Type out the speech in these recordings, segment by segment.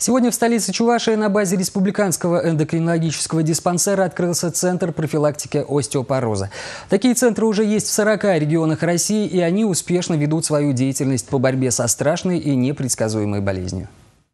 Сегодня в столице Чувашии на базе Республиканского эндокринологического диспансера открылся Центр профилактики остеопороза. Такие центры уже есть в 40 регионах России, и они успешно ведут свою деятельность по борьбе со страшной и непредсказуемой болезнью.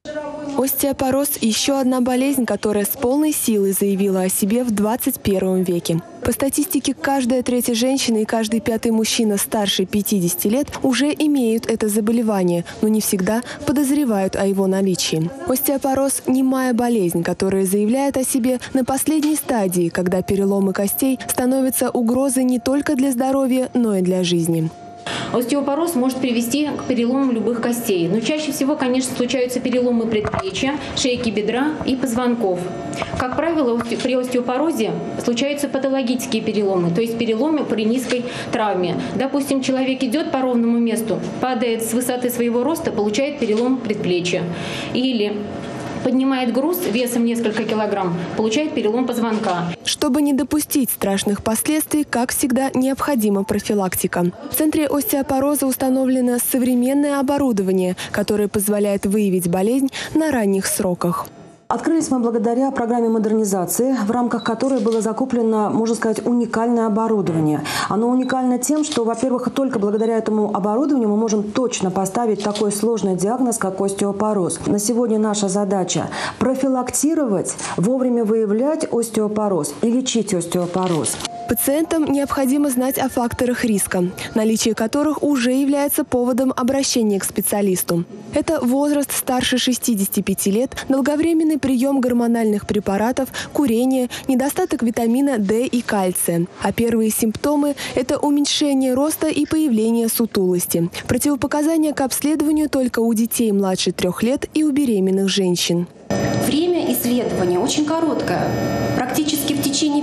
Остеопороз – еще одна болезнь, которая с полной силой заявила о себе в 21 веке. По статистике, каждая третья женщина и каждый пятый мужчина старше 50 лет уже имеют это заболевание, но не всегда подозревают о его наличии. Остеопороз – немая болезнь, которая заявляет о себе на последней стадии, когда переломы костей становятся угрозой не только для здоровья, но и для жизни. Остеопороз может привести к переломам любых костей, но чаще всего, конечно, случаются переломы предплечья, шейки бедра и позвонков. Как правило, при остеопорозе случаются патологические переломы, то есть переломы при низкой травме. Допустим, человек идет по ровному месту, падает с высоты своего роста, получает перелом предплечья. Или поднимает груз весом несколько килограмм, получает перелом позвонка. Чтобы не допустить страшных последствий, как всегда, необходима профилактика. В Центре остеопороза установлено современное оборудование, которое позволяет выявить болезнь на ранних сроках. Открылись мы благодаря программе модернизации, в рамках которой было закуплено, можно сказать, уникальное оборудование. Оно уникально тем, что, во-первых, только благодаря этому оборудованию мы можем точно поставить такой сложный диагноз, как остеопороз. На сегодня наша задача – профилактировать, вовремя выявлять остеопороз и лечить остеопороз. Пациентам необходимо знать о факторах риска, наличие которых уже является поводом обращения к специалисту. Это возраст старше 65 лет, долговременный прием гормональных препаратов, курение, недостаток витамина D и кальция. А первые симптомы – это уменьшение роста и появление сутулости. Противопоказания к обследованию только у детей младше 3 лет и у беременных женщин. Время исследования очень короткое. Практически в течение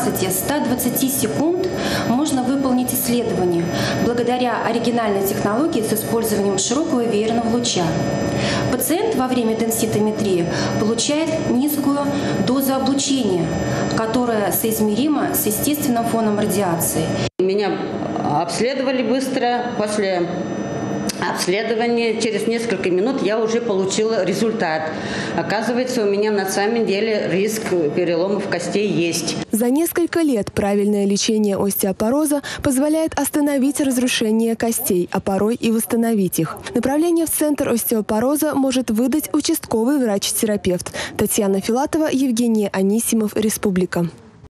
15-120 секунд можно выполнить исследование благодаря оригинальной технологии с использованием широкого веерного луча. Пациент во время денситометрии получает низкую дозу облучения, которая соизмерима с естественным фоном радиации. Меня обследовали быстро. После обследования через несколько минут я уже получила результат. Оказывается, у меня на самом деле риск переломов костей есть. За несколько лет правильное лечение остеопороза позволяет остановить разрушение костей, а порой и восстановить их. Направление в Центр остеопороза может выдать участковый врач-терапевт. Татьяна Филатова, Евгений Анисимов, Республика.